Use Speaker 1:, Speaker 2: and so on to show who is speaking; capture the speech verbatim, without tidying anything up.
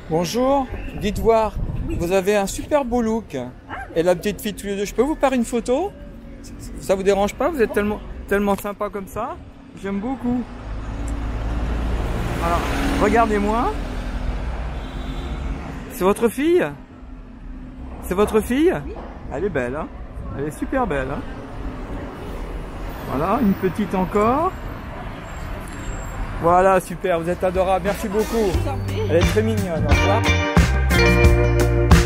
Speaker 1: Bonjour, dites voir, vous avez un super beau look. Et la petite fille tous les deux, je peux vous faire une photo? Ça vous dérange pas? Vous êtes tellement, tellement sympa comme ça. J'aime beaucoup. Alors, regardez-moi. C'est votre fille? C'est votre fille? Elle est belle, hein? Elle est super belle, hein? Voilà, une petite encore. Voilà, super, vous êtes adorable, merci beaucoup. Elle est très mignonne, au revoir.